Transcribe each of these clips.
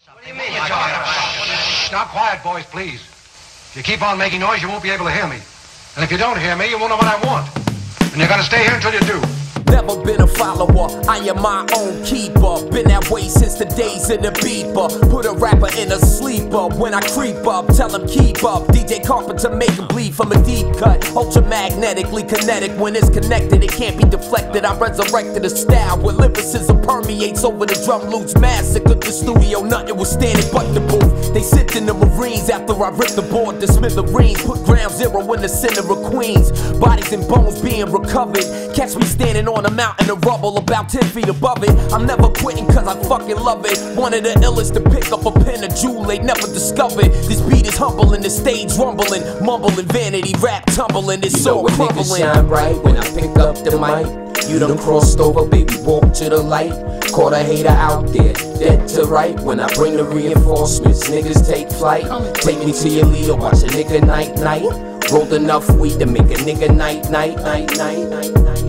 What do you mean you're talking about? Stop quiet, boys, please. If you keep on making noise, you won't be able to hear me. And if you don't hear me, you won't know what I want. And you're gonna stay here until you do. Never been a follower, I am my own keeper. Been that way since the days of the beeper. Put a rapper in a sleeper. When I creep up, tell him keep up. DJ Carpenter make him bleed from a deep cut. Ultramagnetically kinetic, when it's connected it can't be deflected. I resurrected a style where lyricism permeates over the drum loops. Massacred the studio, nothing was standing but the booth. They sipped in the Marines after I ripped the board to smithereens. Put ground zero in the center of Queens. Bodies and bones being recovered. Catch me standing on a mountain of rubble about 10 feet above it. I'm never quitting cause I fucking love it. One of the illest to pick up a pen, a jewel they never discovered. This beat is humbling, the stage rumbling, mumbling, vanity rap tumbling, it's so crumbling. Niggas shine bright when I pick up the mic. You done crossed over, baby, walk to the light. Caught a hater out there, dead to right. When I bring the reinforcements, niggas take flight. Take me to your leader, watch a nigga night night. Rolled enough weed to make a nigga night night night night night night.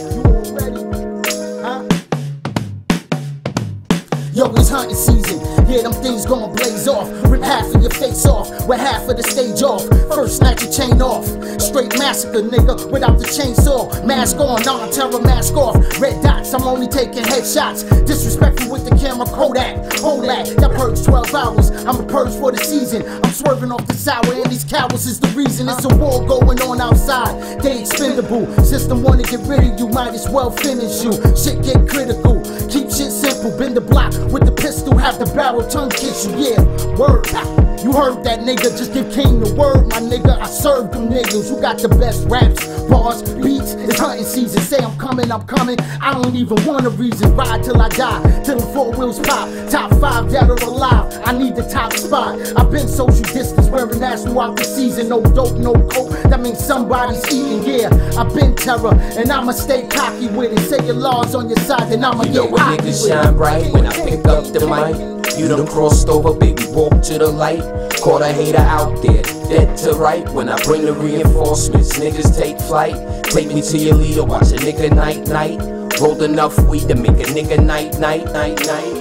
Yo, it's hunting season, yeah, them things gon' blaze off. Rip half of your face off, with half of the stage off. First snatch your chain off, straight massacre, nigga, without the chainsaw. Mask on, non-terror, mask off. Red dots, I'm only taking headshots. Disrespectful with the camera, Kodak. Hold that, that purge 12 hours, I'm a purge for the season. I'm swerving off the sour, and these cowards is the reason. It's a war going on outside, they expendable. System wanna get rid of you, might as well finish you. Shit get critical, keep shit simple, bend the block with the pistol, have the barrel tongue kiss you, yeah, word. You heard that nigga, just give King the word, my nigga. I serve them niggas who got the best raps, bars, beats. It's hunting season, say I'm coming, I don't even want a reason, ride till I die, till the 4 wheels pop. Top 5 dead or alive, I need the top spot. I've been social distance, wearing that throughout the season. No dope, no coke, that means somebody's eating, yeah. I've been terror, and I'ma stay cocky with it. Say your laws on your side, then I'ma get hot with it. Niggas shine bright when I pick up the mic. You done crossed over, baby, walk to the light. Caught a hater out there, dead to right. When I bring the reinforcements, niggas take flight. Take me to your leader, watch a nigga night night. Rolled enough weed to make a nigga night night night night.